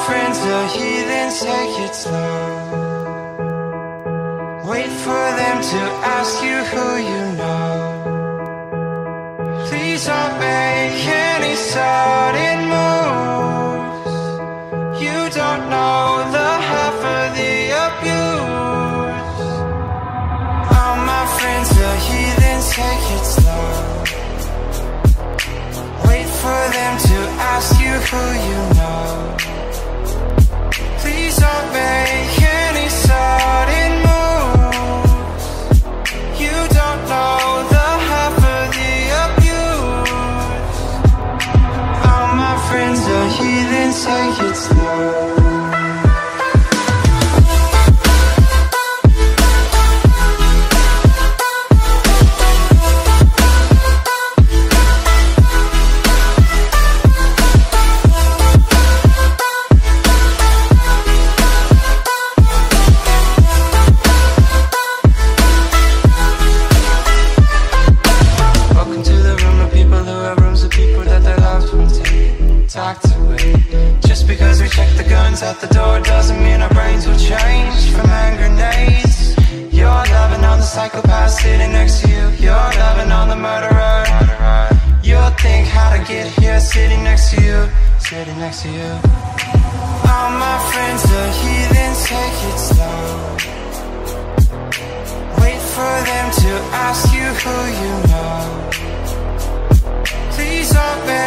friends are heathens, take it slow. Wait for them to ask you who you know. Please don't make any sudden moves. You don't know the half of the abuse. All my friends are heathens, take it slow. Wait for them to ask you who you know. Please don't make any sudden moves. You don't know the half of the abuse. All my friends are heathens, take it slow. At the door doesn't mean our brains will change from hand grenades. You're loving on the psychopath sitting next to you. You're loving on the murderer. You'll think how to get here sitting next to you. Sitting next to you. All my friends are heathens, take it slow. Wait for them to ask you who you know. Please don't